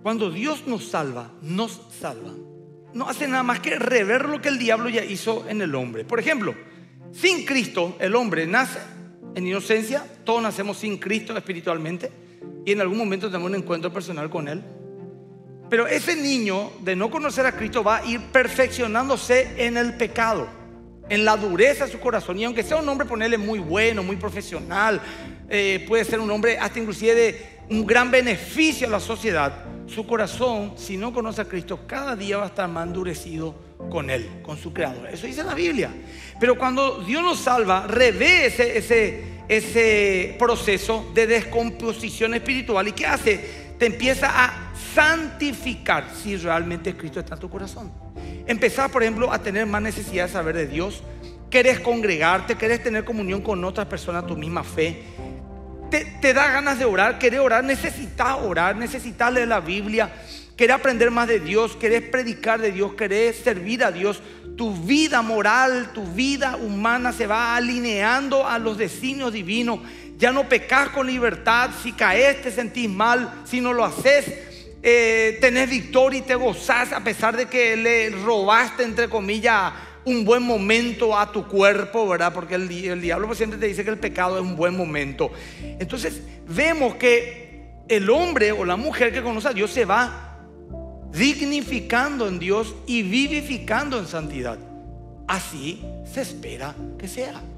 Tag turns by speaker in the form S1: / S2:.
S1: Cuando Dios nos salva, no hace nada más que rever lo que el diablo ya hizo en el hombre. Por ejemplo, sin Cristo el hombre nace en inocencia. Todos nacemos sin Cristo espiritualmente y en algún momento tenemos un encuentro personal con Él. Pero ese niño, de no conocer a Cristo, va a ir perfeccionándose en el pecado, en la dureza de su corazón. Y aunque sea un hombre, ponerle muy bueno, muy profesional, puede ser un hombre hasta inclusive de un gran beneficio a la sociedad, su corazón, si no conoce a Cristo, cada día va a estar más endurecido con Él, con su Creador. Eso dice la Biblia. Pero cuando Dios nos salva, revé ese proceso de descomposición espiritual. ¿Y qué hace? Te empieza a santificar si realmente Cristo está en tu corazón. Empezás, por ejemplo, a tener más necesidad de saber de Dios. Querés congregarte, querés tener comunión con otras personas de tu misma fe. Te da ganas de orar, querés orar, necesitas leer la Biblia, querés aprender más de Dios, querés predicar de Dios, querés servir a Dios. Tu vida moral, tu vida humana se va alineando a los designios divinos. Ya no pecas con libertad. Si caes te sentís mal, si no lo haces tenés victoria y te gozás a pesar de que le robaste, entre comillas, un buen momento a tu cuerpo, ¿verdad? Porque el diablo siempre te dice que el pecado es un buen momento. Entonces vemos que el hombre o la mujer que conoce a Dios se va dignificando en Dios y vivificando en santidad. Así se espera que sea.